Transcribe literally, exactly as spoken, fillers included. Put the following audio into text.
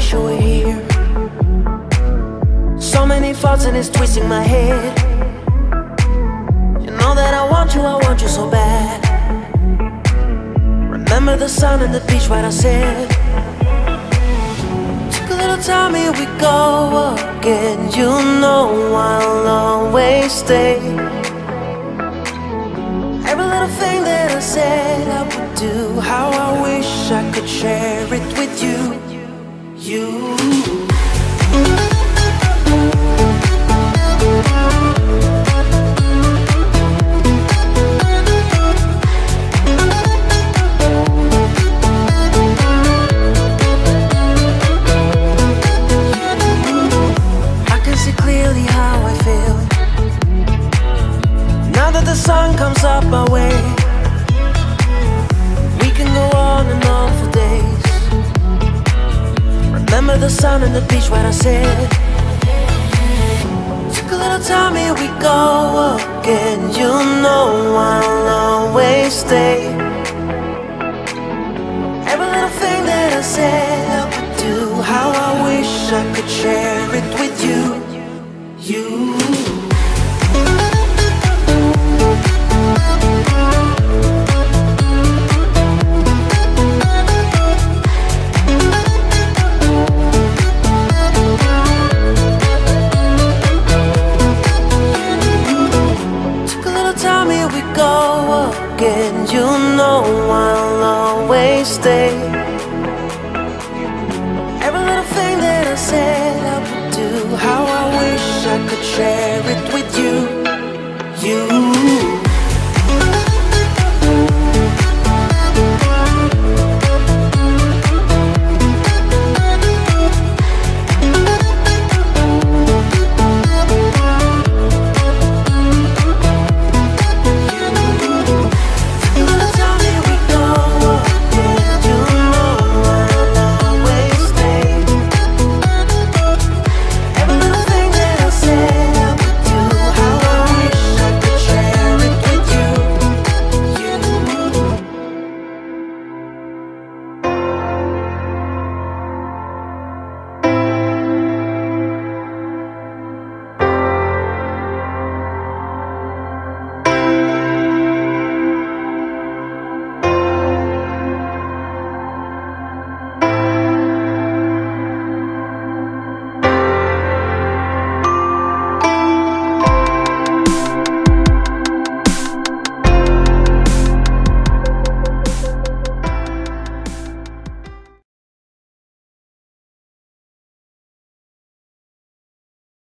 wish you were here. So many thoughts and it's twisting my head. You know that I want you, I want you so bad. Remember the sun and the beach right I said. Took a little time, here we go again. You know I'll always stay. Every little thing that I said I would do, how I wish I could share it with you. You the sun comes up my way. We can go on and on for days. Remember the sun and the beach right I said. Took a little time, here we go again. You know I'll always stay. Every little thing that I said I would do, how I wish I could share it with you. You again, you know I'll always stay. Every little thing that I said I would do, how I wish I could share